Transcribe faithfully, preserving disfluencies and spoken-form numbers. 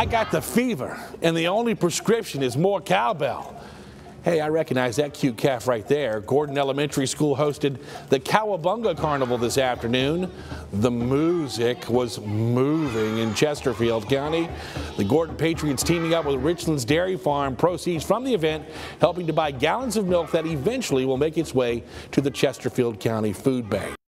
I got the fever, and the only prescription is more cowbell. Hey, I recognize that cute calf right there. Gordon Elementary School hosted the Cowabunga Carnival this afternoon. The music was moving in Chesterfield County. The Gordon Patriots teaming up with Richland's Dairy Farm, proceeds from the event helping to buy gallons of milk that eventually will make its way to the Chesterfield County Food Bank.